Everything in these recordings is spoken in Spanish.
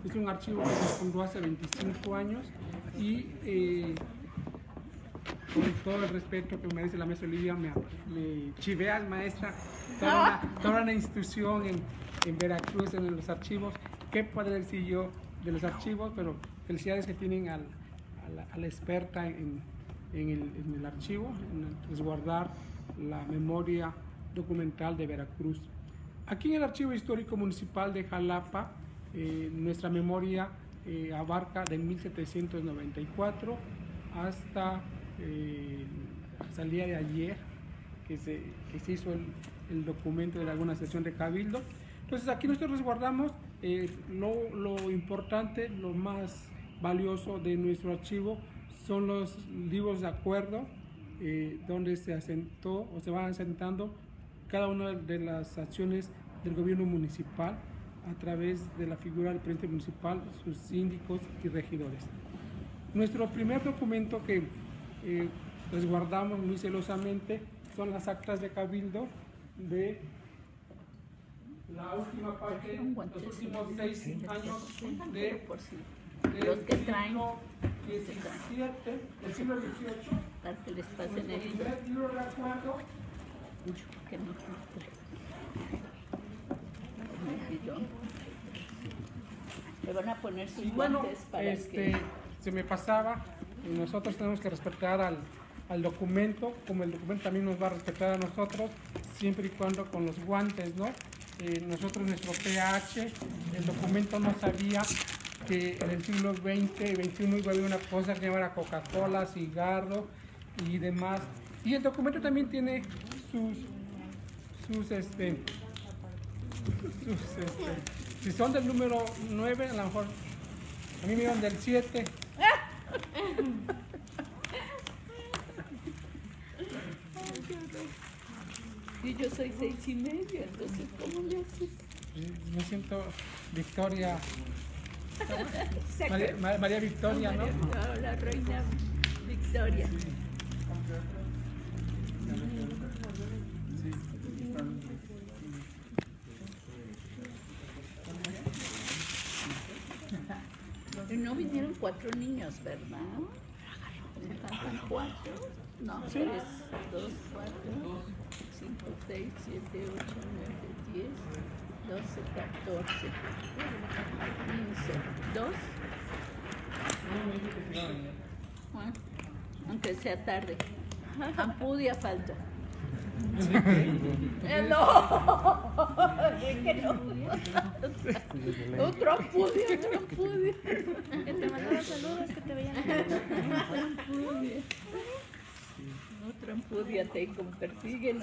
Es un archivo que se fundó hace 25 años y con todo el respeto que me dice la maestra Olivia, me chiveas, maestra, toda una institución en Veracruz, en los archivos. ¿Qué puedo decir yo de los archivos? Pero felicidades que tienen a la experta en el archivo, en resguardar la memoria documental de Veracruz. Aquí en el Archivo Histórico Municipal de Jalapa, nuestra memoria abarca de 1794 hasta el día de ayer, que se hizo el documento de alguna sesión de cabildo. Entonces aquí nosotros resguardamos lo importante, lo más valioso de nuestro archivo son los libros de acuerdo, donde se asentó o se van asentando cada una de las acciones del gobierno municipal a través de la figura del presidente municipal, sus síndicos y regidores. Nuestro primer documento que resguardamos muy celosamente son las actas de cabildo de la última parte, los últimos 6 años los que traen del siglo XVIII, para que les pasen el libro de acuerdo, que no le van a poner sus guantes para que se me pasaba, y nosotros tenemos que respetar al documento, como el documento también nos va a respetar a nosotros, siempre y cuando con los guantes, ¿no? Nosotros, nuestro PH, el documento no sabía que en el siglo XX y XXI iba a haber una cosa que llamara Coca-Cola, cigarro y demás. Y el documento también tiene si son del número 9, a lo mejor a mí me dieron del 7. Y yo soy 6:30, entonces ¿cómo le haces? Me siento Victoria, María Victoria, ¿no? La reina Victoria. No vinieron 4 niños, ¿verdad? ¿Faltan 4? No, 3, 2, 4, 5, 6, 7, 8, 9, 10, 12, 14, 15, 2. Bueno, aunque sea tarde. Ampudia falta. No, que no. Otro ampudia. Que te mandaba saludos, que te veían. Otra ampudia te persiguen.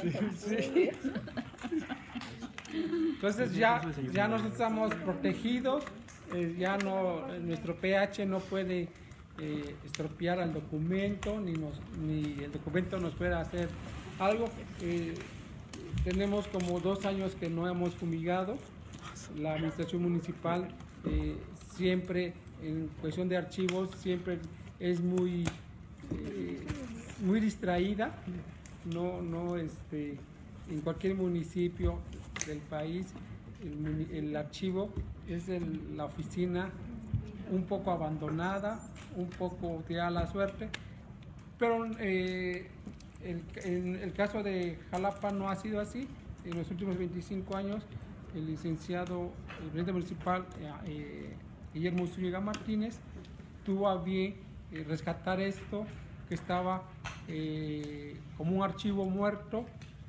Entonces ya nosotros estamos protegidos, ya no, nuestro PH no puede estropear al documento, ni el documento nos puede hacer algo. Tenemos como 2 años que no hemos fumigado. La administración municipal siempre, en cuestión de archivos, siempre es muy distraída. En cualquier municipio del país, el archivo es la oficina un poco abandonada, un poco tirada a la suerte, pero en el caso de Jalapa no ha sido así. En los últimos 25 años, el presidente municipal, Guillermo Zúñiga Martínez, tuvo a bien rescatar esto, que estaba como un archivo muerto,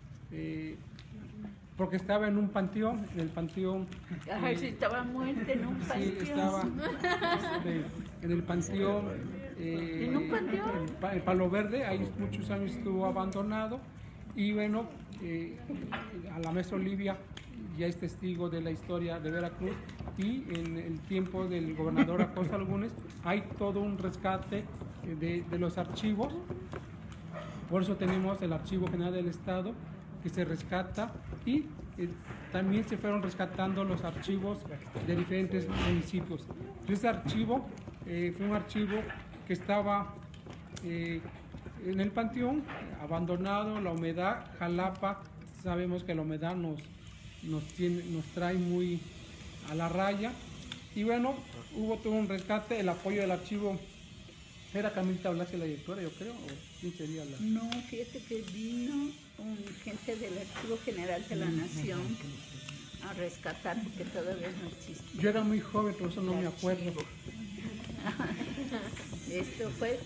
porque estaba en un panteón, en el panteón. Si estaba muerto en un panteón. Sí, estaba en el panteón. ¿En un panteón? En Palo Verde, ahí muchos años estuvo abandonado. Y bueno, a la maestra Olivia ya es testigo de la historia de Veracruz, y en el tiempo del gobernador Acosta Lagunes hay todo un rescate de los archivos. Por eso tenemos el Archivo General del Estado que se rescata, y también se fueron rescatando los archivos de diferentes municipios. Ese archivo fue un archivo que estaba en el panteón, abandonado, la humedad. Jalapa, sabemos que la humedad nos trae muy a la raya, Y bueno, hubo todo un rescate, el apoyo del archivo. ¿Era Camila Blasio la directora, yo creo? ¿O quién sería la...? No, fíjate que vino un gente del Archivo General de la Nación a rescatar porque todavía no existe. Yo era muy joven, por eso no me acuerdo. Esto fue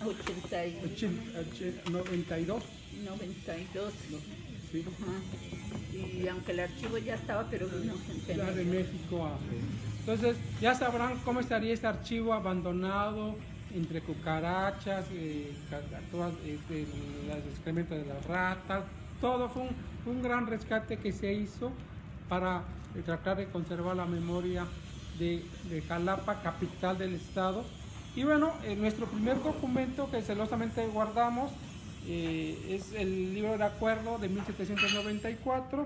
92. 92. Sí. Ajá. Y aunque el archivo ya estaba, pero vino gente Ya de nueva. México a... Entonces, ya sabrán cómo estaría este archivo abandonado, entre cucarachas, todas, los excrementos de las ratas. Todo fue un gran rescate que se hizo para tratar de conservar la memoria de Jalapa, capital del estado. Y bueno, nuestro primer documento que celosamente guardamos es el libro de acuerdo de 1794.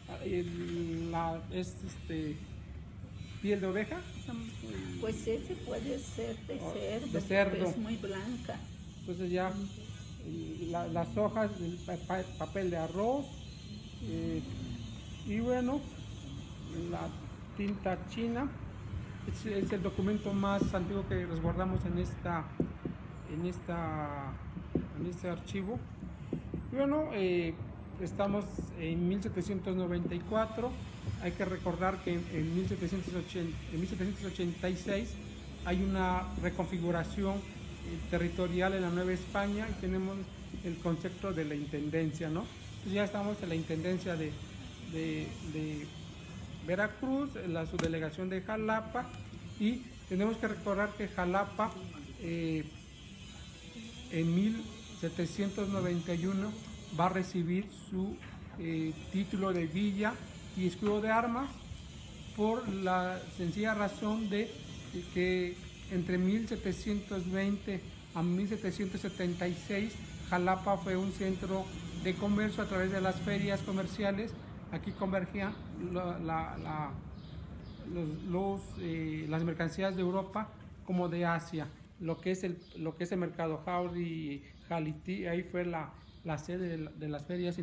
Es piel de oveja. Pues ese puede ser de cerdo, de cerdo. porque es muy blanca. Entonces ya las hojas, el papel de arroz y bueno, la tinta china. Es el documento más antiguo que resguardamos en este archivo. Y bueno, estamos en 1794. Hay que recordar que en 1786 hay una reconfiguración territorial en la Nueva España y tenemos el concepto de la intendencia, ¿no? Entonces ya estamos en la intendencia de Veracruz, en la subdelegación de Jalapa, y tenemos que recordar que Jalapa en 1791 va a recibir su título de villa y escudo de armas por la sencilla razón de que entre 1720 a 1776 Jalapa fue un centro de comercio a través de las ferias comerciales. Aquí convergían las mercancías de Europa como de Asia, lo que es el mercado Jauri, Jalití. Ahí fue la sede de las ferias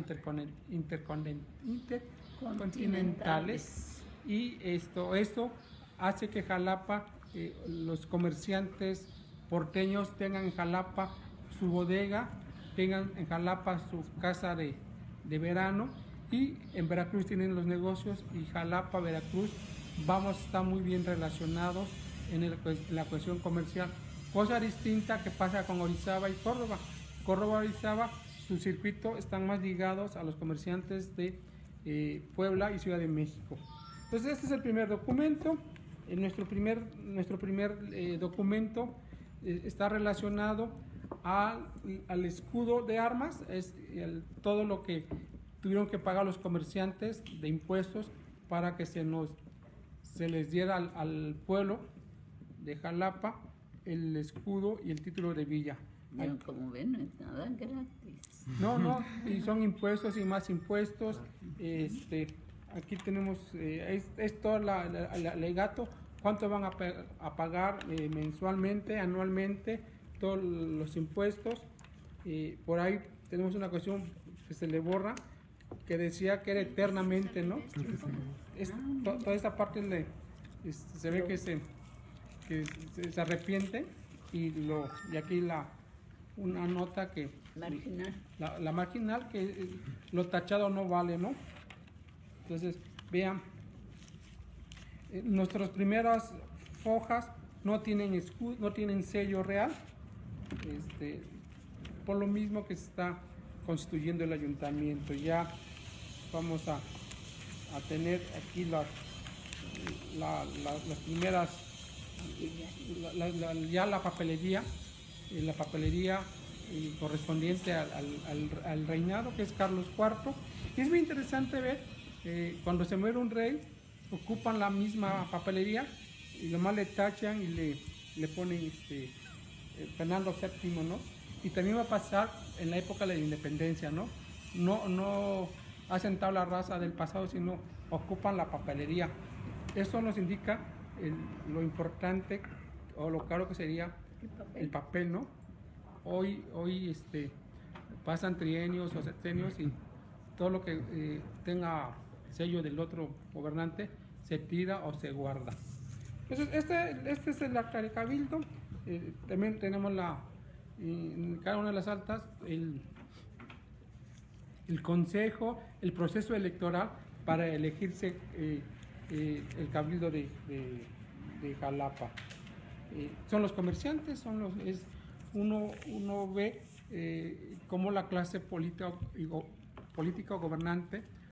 intercontinentales, y esto hace que Jalapa, los comerciantes porteños tengan en Jalapa su bodega, tengan en Jalapa su casa de verano, y en Veracruz tienen los negocios, y Jalapa, Veracruz, vamos a estar muy bien relacionados en la cuestión comercial. Cosa distinta que pasa con Orizaba y Córdoba. Córdoba y Orizaba, su circuito están más ligados a los comerciantes de Puebla y Ciudad de México. Entonces este es el primer documento. Nuestro primer documento está relacionado al escudo de armas, es todo lo que tuvieron que pagar los comerciantes de impuestos para que se les diera al pueblo de Jalapa el escudo y el título de villa. Pero como ven, no es nada gratis. No, y son impuestos y más impuestos. Aquí tenemos, es todo el alegato, cuánto van a pagar mensualmente, anualmente, todos los impuestos. Por ahí tenemos una cuestión que se le borra, que decía que era eternamente, ¿no? Toda esta parte se ve que se arrepiente, y aquí una nota que Marginal. la marginal, que lo tachado no vale, ¿no? Entonces vean, nuestras primeras hojas no tienen escudo, no tienen sello real, por lo mismo que se está constituyendo el ayuntamiento. Ya vamos a tener aquí las primeras, ya la papelería correspondiente al reinado, que es Carlos IV. Y es muy interesante ver, cuando se muere un rey, ocupan la misma papelería y nomás le tachan y le ponen Fernando VII, ¿no? Y también va a pasar en la época de la independencia, ¿no? No hacen tabla rasa del pasado, sino ocupan la papelería. Eso nos indica lo importante o lo caro que sería el papel, ¿no? Hoy pasan trienios o sexenios y todo lo que tenga sello del otro gobernante se tira o se guarda. Entonces, este es el acta de cabildo. También tenemos en cada una de las actas el consejo, el proceso electoral para elegirse el cabildo de Jalapa. Son los comerciantes, uno ve cómo la clase política o gobernante